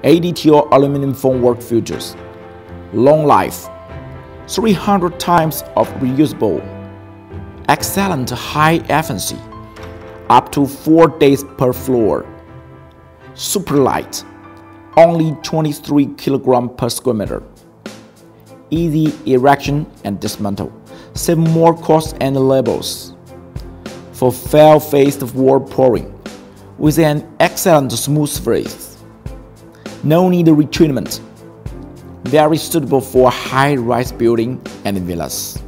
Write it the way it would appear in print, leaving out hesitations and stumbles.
ADTO Aluminum Formwork features long life, 300 times of reusable, excellent high efficiency, up to 4 days per floor, super light, only 23 kg per square meter, easy erection and dismantle, save more costs and labels. For fail-faced wall pouring, with an excellent smooth surface, no need retreatment, very suitable for high-rise building and villas.